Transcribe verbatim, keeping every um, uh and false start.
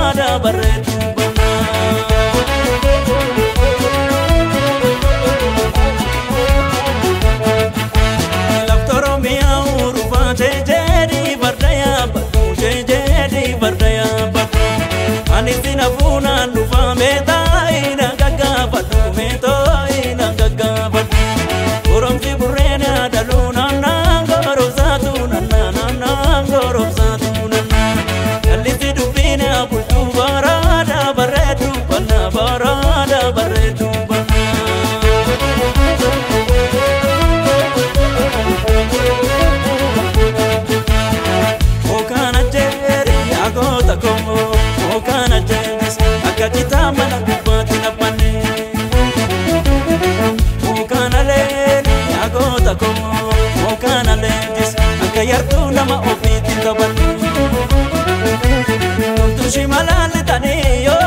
barada barretu bana. Laftoro miya urufa jejedi bardaya badu jejedi bardaya badu. Ani sina funa nufa meta ina gaga badu meto ina gaga badu. Urum si burena daluna nangoro satu nana nana ngoro satu nana. Kali si dubina bultu barada barretu bana barada barretu bana. Okana jeri agota komo okana jenis akakita mana kupati na pane. Okana leni agota komo okana lenis akayartu nama ofiti tabani. Tuntu shimalale tani yo